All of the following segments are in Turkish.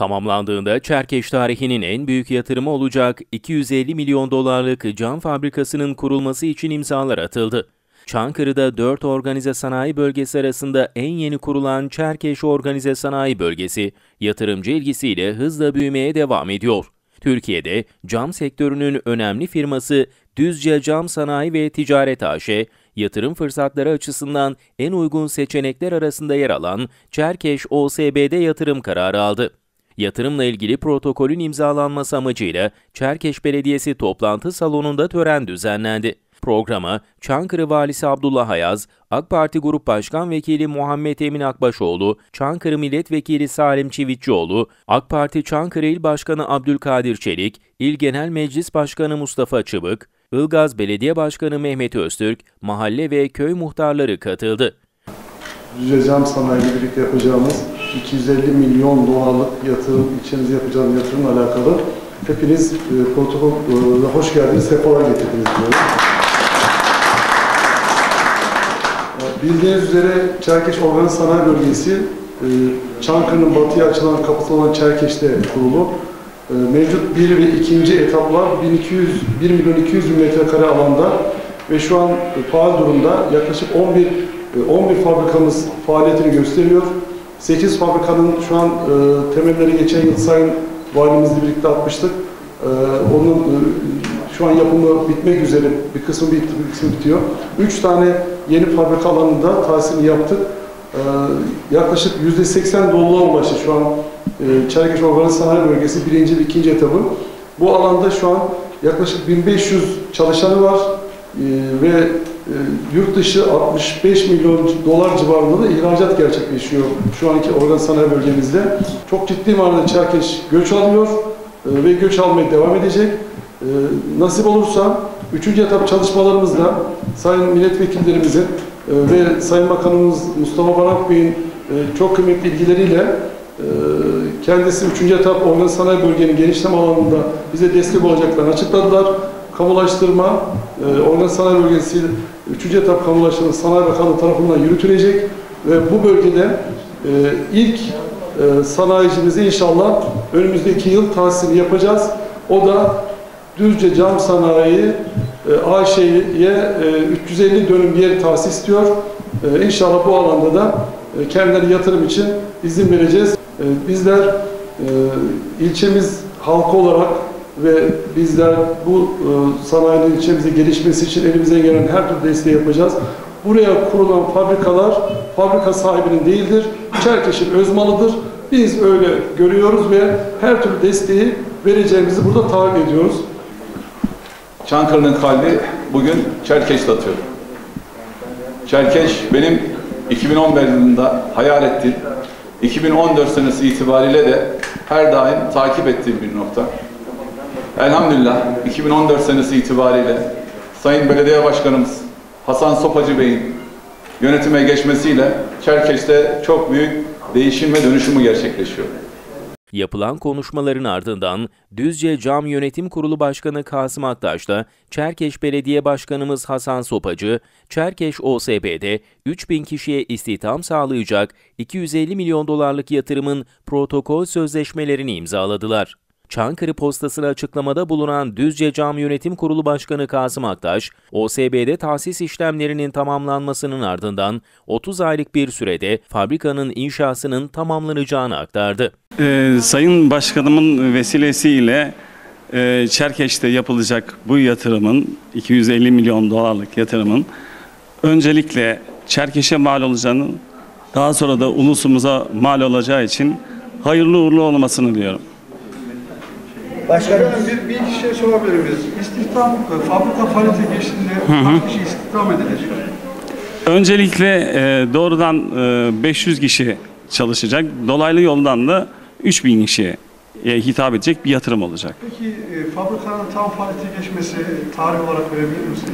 Tamamlandığında Çerkeş tarihinin en büyük yatırımı olacak 250 milyon dolarlık cam fabrikasının kurulması için imzalar atıldı. Çankırı'da 4 organize sanayi bölgesi arasında en yeni kurulan Çerkeş Organize Sanayi Bölgesi, yatırımcı ilgisiyle hızla büyümeye devam ediyor. Türkiye'de cam sektörünün önemli firması Düzce Cam Sanayi ve Ticaret AŞ, yatırım fırsatları açısından en uygun seçenekler arasında yer alan Çerkeş OSB'de yatırım kararı aldı. Yatırımla ilgili protokolün imzalanması amacıyla Çerkeş Belediyesi toplantı salonunda tören düzenlendi. Programa Çankırı Valisi Abdullah Ayaz, AK Parti Grup Başkan Vekili Muhammed Emin Akbaşoğlu, Çankırı Milletvekili Salim Çivitçioğlu, AK Parti Çankırı İl Başkanı Abdülkadir Çelik, İl Genel Meclis Başkanı Mustafa Çıbık, Ilgaz Belediye Başkanı Mehmet Öztürk, mahalle ve köy muhtarları katıldı. Düzce Cam Sanayi ile birlikte yapacağımız 250 milyon dolarlık yatırım, ilçemize yapacağımız yatırımla alakalı hepiniz protokola hoş geldiniz, sefalar getirdiniz diyorum. Bildiğiniz üzere Çerkeş Organize Sanayi Bölgesi, Çankırı'nın batıya açılan kapısı olan Çerkeş'te kurulu. Mevcut 1 ve 2. etaplar 1 milyon 200 bin metrekare alanda ve şu an faal durumda yaklaşık 11 fabrikamız faaliyetini gösteriyor. 8 fabrikanın şu an temelleri geçen yıl Sayın Valimizle birlikte atmıştık. Onun şu an yapımı bitmek üzere, bir kısmı bitti, bir kısmı bitiyor. 3 tane yeni fabrika alanında tahsilini yaptık. Yaklaşık %80 doluluğa ulaştı şu an Çerkeş Organize Sanayi Bölgesi 1. ve 2. etabı. Bu alanda şu an yaklaşık 1500 çalışanı var ve yurt dışı 65 milyon dolar civarında da ihracat gerçekleşiyor şu anki organize sanayi bölgemizde. Çok ciddi manada Çerkeş göç alıyor ve göç almaya devam edecek. Nasip olursa 3. etap çalışmalarımızda Sayın Milletvekillerimizin ve Sayın Bakanımız Mustafa Barak Bey'in çok kıymetli ilgileriyle kendisi 3. etap organize sanayi bölgenin genişleme alanında bize destek olacaklarını açıkladılar. Kamulaştırma, organize sanayi bölgesi 3. etap kamulaştırma Sanayi Bakanlığı tarafından yürütülecek ve bu bölgede ilk sanayicimizi inşallah önümüzdeki yıl tahsisini yapacağız. O da Düzce Cam Sanayi AŞ'ye 350 dönüm bir yer tahsis istiyor. İnşallah bu alanda da kendileri yatırım için izin vereceğiz. Bizler ilçemiz halkı olarak ve bizler bu sanayinin ilçemize gelişmesi için elimizden gelen her türlü desteği yapacağız. Buraya kurulan fabrikalar fabrika sahibinin değildir. Çerkeş'in öz malıdır. Biz öyle görüyoruz ve her türlü desteği vereceğimizi burada taahhüt ediyoruz. Çankırı'nın kalbi bugün Çerkeş'te atıyor. Çerkeş benim 2011 yılında hayal ettiğim, 2014 senesi itibariyle de her daim takip ettiğim bir nokta. Elhamdülillah 2014 senesi itibariyle Sayın Belediye Başkanımız Hasan Sopacı Bey'in yönetime geçmesiyle Çerkeş'te çok büyük değişim ve dönüşümü gerçekleşiyor. Yapılan konuşmaların ardından Düzce Cam Yönetim Kurulu Başkanı Kasım Aktaş'la Çerkeş Belediye Başkanımız Hasan Sopacı, Çerkeş OSB'de 3000 kişiye istihdam sağlayacak 250 milyon dolarlık yatırımın protokol sözleşmelerini imzaladılar. Çankırı Postası'na açıklamada bulunan Düzce Cam Yönetim Kurulu Başkanı Kasım Aktaş, OSB'de tahsis işlemlerinin tamamlanmasının ardından 30 aylık bir sürede fabrikanın inşasının tamamlanacağını aktardı. Sayın Başkanımın vesilesiyle Çerkeş'te yapılacak bu yatırımın, 250 milyon dolarlık yatırımın öncelikle Çerkeş'e mal olacağını, daha sonra da ulusumuza mal olacağı için hayırlı uğurlu olmasını diyorum. Başkanım bir iki şey sorabilir miyiz? İstihdam, fabrika faaliyete geçtiğinde kaç kişi istihdam edilir? Öncelikle doğrudan 500 kişi çalışacak. Dolaylı yoldan da 3000 kişiye hitap edecek bir yatırım olacak. Peki fabrikanın tam faaliyete geçmesi tarih olarak verebilir misiniz?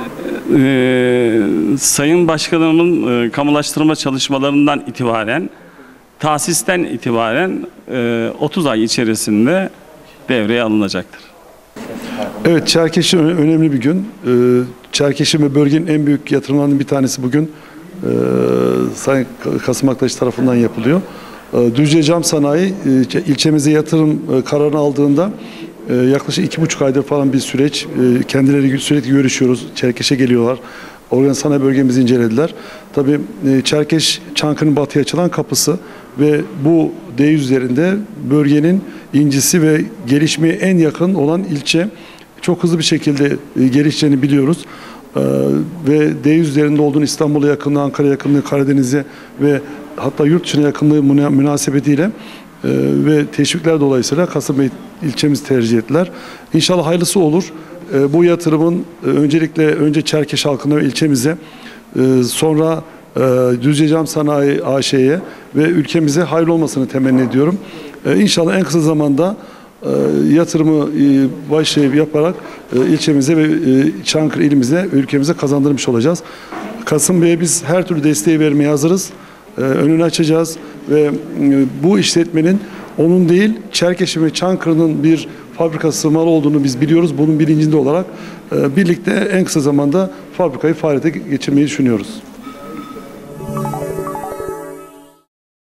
Ne zaman? Sayın Başkanımın kamulaştırma çalışmalarından itibaren, tahsisten itibaren 30 ay içerisinde devreye alınacaktır. Evet, Çerkeş'in önemli bir gün. Çerkeş'in ve bölgenin en büyük yatırımlarının bir tanesi bugün Sayın Kasım Aktaş tarafından yapılıyor. Düzce Cam Sanayi ilçemize yatırım kararını aldığında yaklaşık 2,5 aydır falan bir süreç. Kendileri sürekli görüşüyoruz. Çerkeş'e geliyorlar. Organize sanayi bölgemizi incelediler. Tabii Çerkeş, Çankırı'nın batıya açılan kapısı ve bu D100 üzerinde bölgenin incisi ve gelişmeye en yakın olan ilçe. Çok hızlı bir şekilde gelişeceğini biliyoruz. Ve D100 üzerinde olduğunu, İstanbul'a yakınlığı, Ankara yakınlığı, Karadeniz'e ve hatta yurt dışına yakınlığı münasebetiyle ve teşvikler dolayısıyla Kasımpaşa ilçemizi tercih ettiler. İnşallah hayırlısı olur. Bu yatırımın önce Çerkeş halkına ve ilçemize, sonra Düzce Cam Sanayi AŞ'ye ve ülkemize hayırlı olmasını temenni ediyorum. İnşallah en kısa zamanda yatırımı başlayıp yaparak ilçemize ve Çankırı ilimize, ülkemize kazandırmış olacağız. Kasım Bey'e biz her türlü desteği vermeye hazırız. Önünü açacağız ve bu işletmenin onun değil, Çerkeş'in ve Çankırı'nın bir fabrikası malı olduğunu biz biliyoruz. Bunun bilincinde olarak birlikte en kısa zamanda fabrikayı faaliyete geçirmeyi düşünüyoruz.